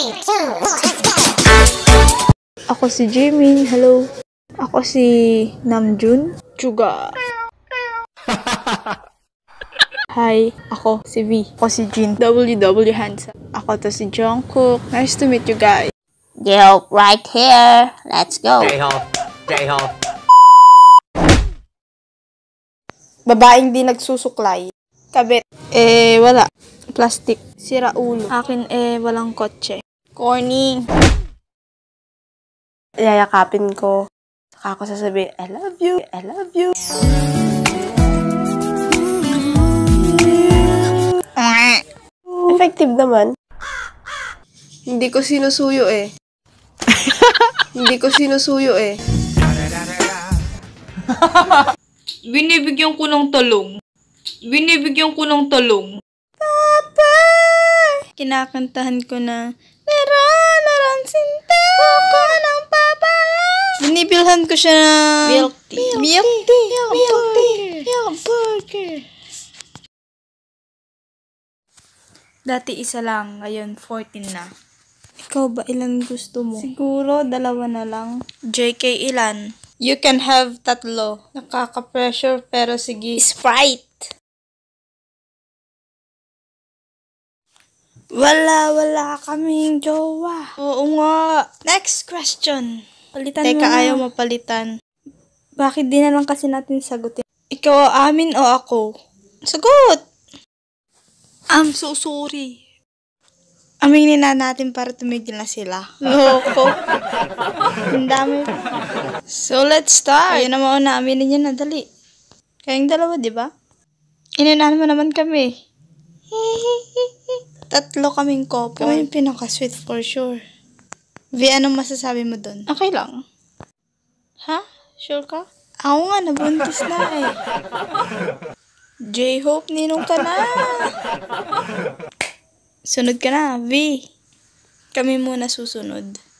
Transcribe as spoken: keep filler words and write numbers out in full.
Ako si Jimin, hello. Ako si Namjoon, Chuga. Hi, ako si V. Ako si Jin, W W handsome. Ako to si Jungkook. Nice to meet you guys. Yo, right here. Let's go. J-Ho. J-Ho. Babaeng di nagsusuklay. Kabit. Eh, wala. Plastic. Sira ulo. Akin eh, walang kotse. Corny. Yayakapin ko. Saka ako sasabihin, I love you, I love you. Effective naman. Hindi ko sinusuyo eh. Hindi ko sinusuyo eh. Binibigyan ko ng talong. Binibigyan ko ng talong. Papa! Kinakantahan ko na, meron, meron sinta ako ng papaya. Binibilhan ko siya ng milk tea. Milk tea. Milk tea. Milk burger. Dati isa lang, ngayon fourteen na. Ikaw ba ilan gusto mo? Siguro dalawa na lang. J K ilan? You can have tatlo. Nakaka-pressure pero sige. Sprite! Wala, wala kaming jowa. Oo nga. Next question. Palitan Teka, mo na. Ayaw mapalitan. Bakit di na lang kasi natin sagutin? Ikaw amin o ako? Sagot! I'm so sorry. Aminin na natin para tumigil na sila. Loko. Ang dami. So, let's start. Ayun na mauna. Aminin nyo na. Dali. Kayong dalawa, di ba? Inunahan mo naman kami. Tatlo kaming couple. Kami yung pinaka-sweet for sure. V, anong masasabi mo dun? Okay lang. Ha? Sure ka? Ako nga, nabuntis na eh. J-Hope, ninong ka na. Sunod ka na, V. Kami muna susunod.